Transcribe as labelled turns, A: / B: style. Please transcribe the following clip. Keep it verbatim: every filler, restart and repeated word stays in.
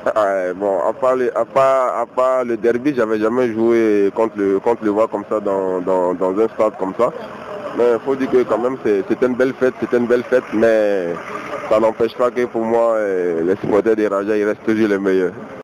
A: Ouais, bon, à part, le, à part, à part le derby, j'avais jamais joué contre le, contre le Roi comme ça dans, dans, dans un stade comme ça. Mais il faut dire que quand même c'était une belle fête, c'était une belle fête, mais ça n'empêche pas que pour moi, euh, les supporters des Raja, ils restent toujours les meilleurs.